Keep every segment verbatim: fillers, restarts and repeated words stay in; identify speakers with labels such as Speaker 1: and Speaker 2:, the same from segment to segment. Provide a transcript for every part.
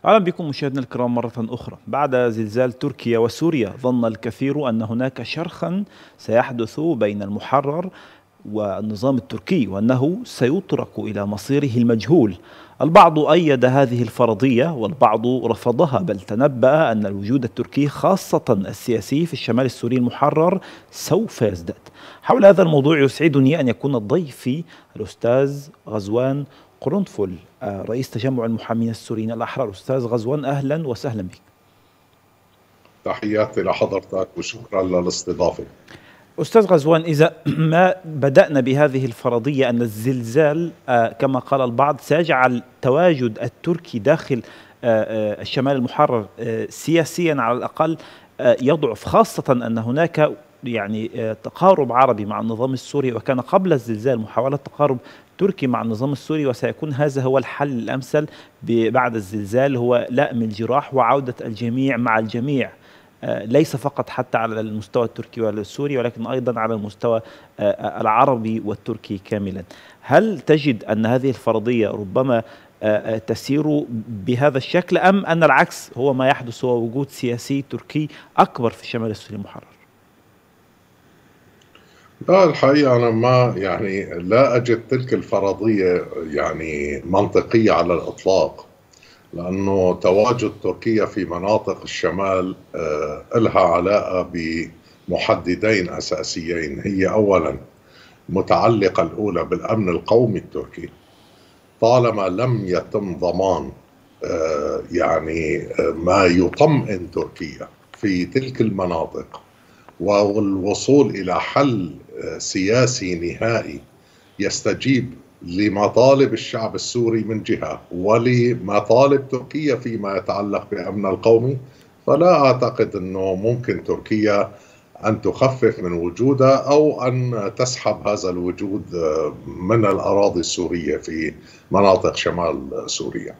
Speaker 1: أهلا بكم مشاهدينا الكرام مرة أخرى. بعد زلزال تركيا وسوريا ظن الكثير أن هناك شرخا سيحدث بين المحرر والنظام التركي وأنه سيترك إلى مصيره المجهول. البعض أيد هذه الفرضية والبعض رفضها، بل تنبأ أن الوجود التركي خاصة السياسي في الشمال السوري المحرر سوف يزداد. حول هذا الموضوع يسعدني أن يكون ضيفي الأستاذ غزوان قرنفل، رئيس تجمع المحامين السوريين الأحرار. أستاذ غزوان، أهلا وسهلا بك.
Speaker 2: تحياتي لحضرتك وشكرا للاستضافة.
Speaker 1: أستاذ غزوان، إذا ما بدأنا بهذه الفرضية أن الزلزال كما قال البعض سيجعل تواجد التركي داخل الشمال المحرر سياسيا على الأقل يضعف، خاصة أن هناك يعني تقارب عربي مع النظام السوري، وكان قبل الزلزال محاولة تقارب تركي مع النظام السوري، وسيكون هذا هو الحل الأمثل بعد الزلزال، هو لأم الجراح وعودة الجميع مع الجميع، ليس فقط حتى على المستوى التركي والسوري ولكن أيضا على المستوى العربي والتركي كاملا. هل تجد أن هذه الفرضية ربما تسير بهذا الشكل، أم أن العكس هو ما يحدث هو وجود سياسي تركي أكبر في الشمال السوري المحرر؟
Speaker 2: لا، الحقيقة أنا ما يعني لا أجد تلك الفرضية يعني منطقية على الإطلاق، لأنه تواجد تركيا في مناطق الشمال آه لها علاقة بمحددين أساسيين. هي أولا متعلقة الأولى بالأمن القومي التركي. طالما لم يتم ضمان آه يعني آه ما يطمئن تركيا في تلك المناطق والوصول إلى حل سياسي نهائي يستجيب لمطالب الشعب السوري من جهة ولمطالب تركيا فيما يتعلق بأمن القومي، فلا أعتقد أنه ممكن تركيا أن تخفف من وجودها أو أن تسحب هذا الوجود من الأراضي السورية في مناطق شمال سوريا.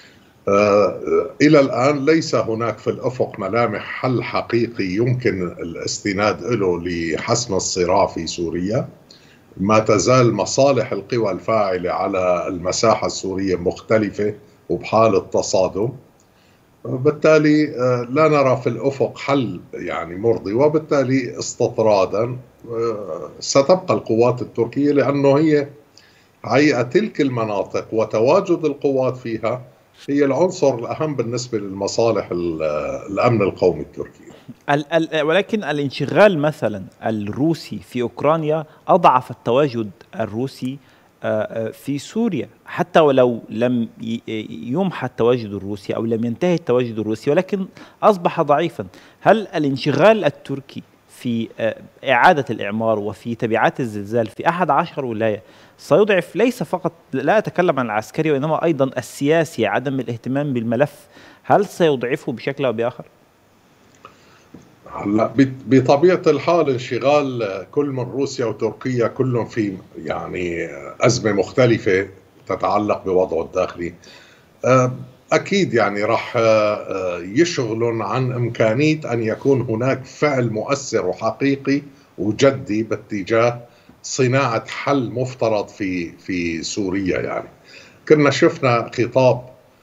Speaker 2: إلى الآن ليس هناك في الأفق ملامح حل حقيقي يمكن الاستناد له لحسم الصراع في سوريا. ما تزال مصالح القوى الفاعلة على المساحة السورية مختلفة وبحالة تصادم، بالتالي لا نرى في الأفق حل يعني مرضي، وبالتالي استطرادا ستبقى القوات التركية، لأنه هي حقيقة تلك المناطق وتواجد القوات فيها هي العنصر الأهم بالنسبة للمصالح الأمن القومي التركي.
Speaker 1: ال ال ولكن الانشغال مثلا الروسي في أوكرانيا أضعف التواجد الروسي في سوريا، حتى ولو لم يمحى التواجد الروسي أو لم ينتهي التواجد الروسي، ولكن أصبح ضعيفا. هل الانشغال التركي في إعادة الإعمار وفي تبعات الزلزال في أحد عشر ولاية سيضعف ليس فقط، لا أتكلم عن العسكري، وإنما أيضا السياسي، عدم الاهتمام بالملف، هل سيضعفه بشكل أو بآخر؟
Speaker 2: هلا بطبيعة الحال انشغال كل من روسيا وتركيا كلهم في يعني أزمة مختلفة تتعلق بوضعه الداخلي، أكيد يعني راح يشغلون عن إمكانية أن يكون هناك فعل مؤثر وحقيقي وجدي باتجاه صناعة حل مفترض في في سوريا. يعني كنا شفنا خطاب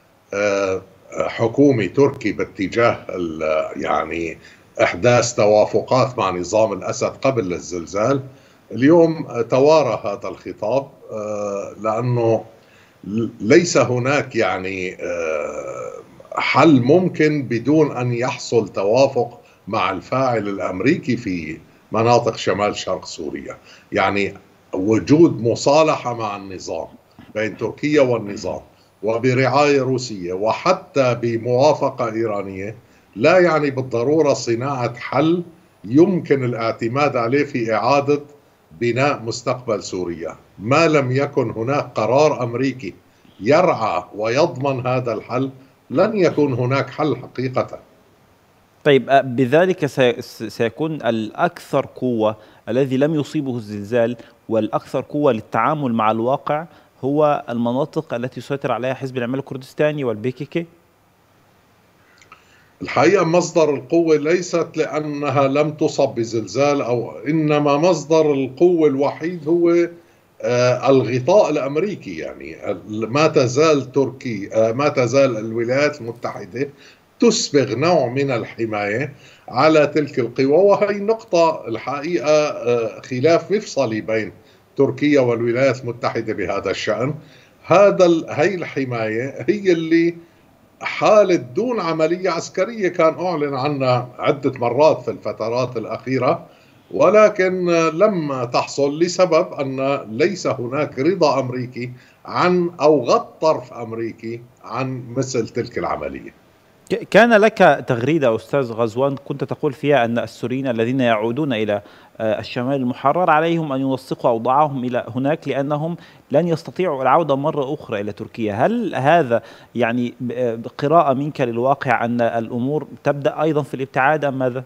Speaker 2: حكومي تركي باتجاه يعني إحداث توافقات مع نظام الأسد قبل الزلزال. اليوم توارى هذا الخطاب لأنه ليس هناك يعني حل ممكن بدون أن يحصل توافق مع الفاعل الأمريكي في مناطق شمال شرق سوريا. يعني وجود مصالحة مع النظام بين تركيا والنظام وبرعاية روسية وحتى بموافقة إيرانية لا يعني بالضرورة صناعة حل يمكن الاعتماد عليه في إعادة بناء مستقبل سوريا، ما لم يكن هناك قرار أمريكي يرعى ويضمن هذا الحل لن يكون هناك حل حقيقة.
Speaker 1: طيب، بذلك سيكون الأكثر قوة الذي لم يصيبه الزلزال والأكثر قوة للتعامل مع الواقع هو المناطق التي يسيطر عليها حزب العمال الكردستاني والبي كي كي؟
Speaker 2: الحقيقة مصدر القوة ليست لأنها لم تصب بزلزال، أو إنما مصدر القوة الوحيد هو الغطاء الأمريكي. يعني ما تزال تركي ما تزال الولايات المتحدة تسبغ نوع من الحماية على تلك القوى، وهي نقطة الحقيقة خلاف مفصلي بين تركيا والولايات المتحدة بهذا الشأن. هذا هي الحماية هي اللي حالة دون عملية عسكرية كان أعلن عنها عدة مرات في الفترات الأخيرة، ولكن لم تحصل لسبب أن ليس هناك رضا أمريكي عن أو غض طرف أمريكي عن مثل تلك العملية.
Speaker 1: كان لك تغريدة أستاذ غزوان كنت تقول فيها أن السوريين الذين يعودون إلى الشمال المحرر عليهم أن ينسقوا أوضاعهم إلى هناك لأنهم لن يستطيعوا العودة مرة أخرى إلى تركيا. هل هذا يعني قراءة منك للواقع أن الأمور تبدأ أيضا في الابتعاد أم ماذا؟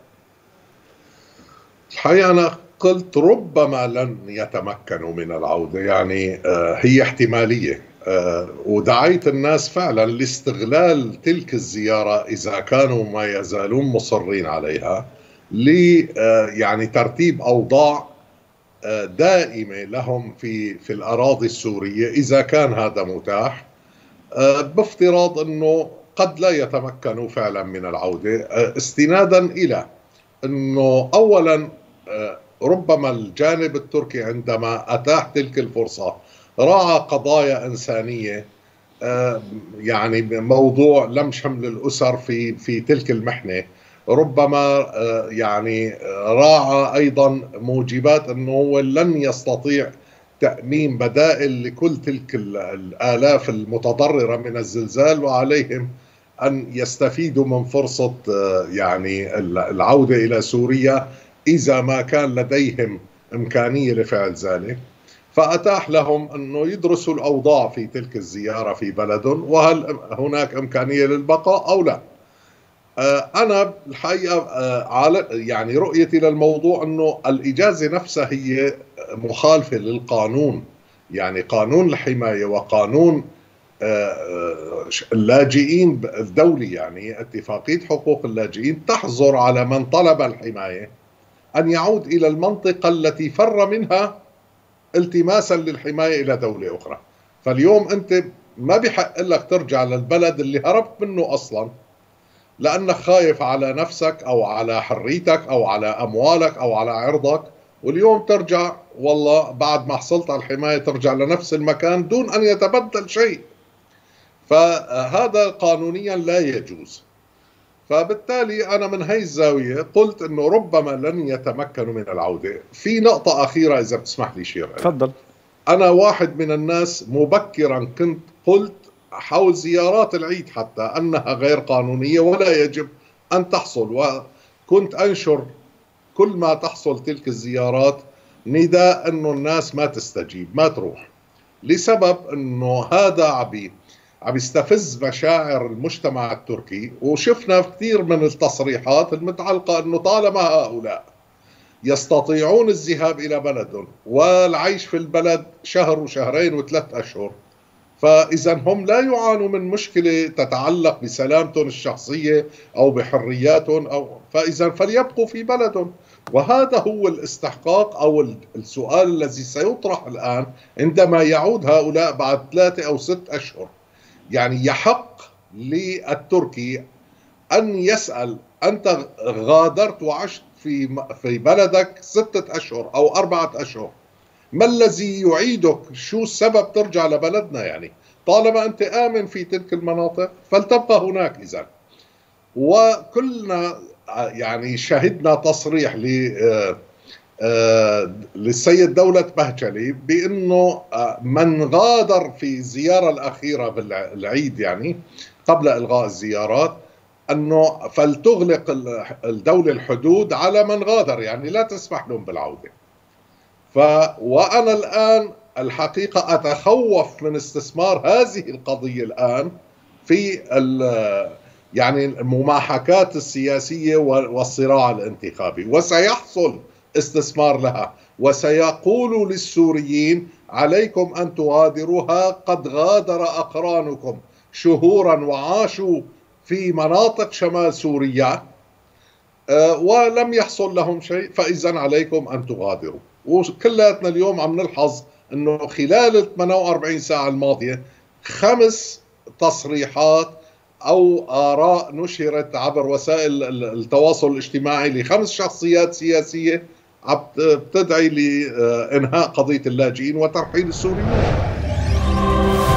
Speaker 2: الحقيقة أنا قلت ربما لن يتمكنوا من العودة، يعني هي احتمالية، ودعيت الناس فعلا لاستغلال تلك الزيارة إذا كانوا ما يزالون مصرين عليها ل يعني ترتيب أوضاع دائمة لهم في في الأراضي السورية إذا كان هذا متاح، بافتراض أنه قد لا يتمكنوا فعلا من العودة، استنادا إلى أنه أولا ربما الجانب التركي عندما أتاح تلك الفرصة راعى قضايا إنسانية، يعني موضوع لم شمل الأسر في في تلك المحنة، ربما يعني راعى أيضا موجبات أنه هو لن يستطيع تأمين بدائل لكل تلك الآلاف المتضررة من الزلزال، وعليهم أن يستفيدوا من فرصة يعني العودة إلى سوريا إذا ما كان لديهم إمكانية لفعل ذلك. فأتاح لهم أنه يدرسوا الأوضاع في تلك الزيارة في بلدهم، وهل هناك إمكانية للبقاء أو لا. أنا الحقيقة يعني رؤيتي للموضوع أنه الإجازة نفسها هي مخالفة للقانون، يعني قانون الحماية وقانون اللاجئين الدولي، يعني اتفاقية حقوق اللاجئين تحظر على من طلب الحماية أن يعود إلى المنطقة التي فر منها التماسا للحماية إلى دولة أخرى. فاليوم أنت ما بحق لك ترجع للبلد اللي هربت منه أصلا لأنك خايف على نفسك أو على حريتك أو على أموالك أو على عرضك، واليوم ترجع والله بعد ما حصلت على الحماية ترجع لنفس المكان دون أن يتبدل شيء. فهذا قانونيا لا يجوز. فبالتالي أنا من هاي الزاوية قلت أنه ربما لن يتمكنوا من العودة. في نقطة أخيرة إذا بتسمح لي شير،
Speaker 1: تفضل.
Speaker 2: أنا واحد من الناس مبكرا كنت قلت حول زيارات العيد حتى أنها غير قانونية ولا يجب أن تحصل، وكنت أنشر كل ما تحصل تلك الزيارات نداء أنه الناس ما تستجيب ما تروح، لسبب أنه هذا عبي عم يستفز مشاعر المجتمع التركي. وشفنا كثير من التصريحات المتعلقة أنه طالما هؤلاء يستطيعون الذهاب إلى بلدهم والعيش في البلد شهر وشهرين وثلاث أشهر، فإذا هم لا يعانوا من مشكلة تتعلق بسلامتهم الشخصية أو بحرياتهم، أو فإذا فليبقوا في بلدهم. وهذا هو الاستحقاق أو السؤال الذي سيطرح الآن عندما يعود هؤلاء بعد ثلاثة أو ست أشهر. يعني يحق للتركي أن يسأل: أنت غادرت وعشت في في بلدك ستة أشهر أو أربعة أشهر، ما الذي يعيدك؟ شو السبب ترجع لبلدنا؟ يعني طالما أنت آمن في تلك المناطق فلتبقى هناك. إذن وكلنا يعني شهدنا تصريح ل للسيد دولة بهجلي بأنه من غادر في الزيارة الأخيرة بالعيد يعني قبل إلغاء الزيارات أنه فلتغلق الدولة الحدود على من غادر، يعني لا تسمح لهم بالعودة. ف وأنا الآن الحقيقة أتخوف من استثمار هذه القضية الآن في يعني المماحكات السياسية والصراع الانتخابي، وسيحصل استثمار لها، وسيقول للسوريين: عليكم أن تغادروها، قد غادر أقرانكم شهورا وعاشوا في مناطق شمال سوريا ولم يحصل لهم شيء، فإذا عليكم أن تغادروا. وكلاتنا اليوم عم نلحظ أنه خلال ال ثمانية وأربعين ساعة الماضية خمس تصريحات أو آراء نشرت عبر وسائل التواصل الاجتماعي لخمس شخصيات سياسية بتدعي لإنهاء قضية اللاجئين وترحيل السوريين.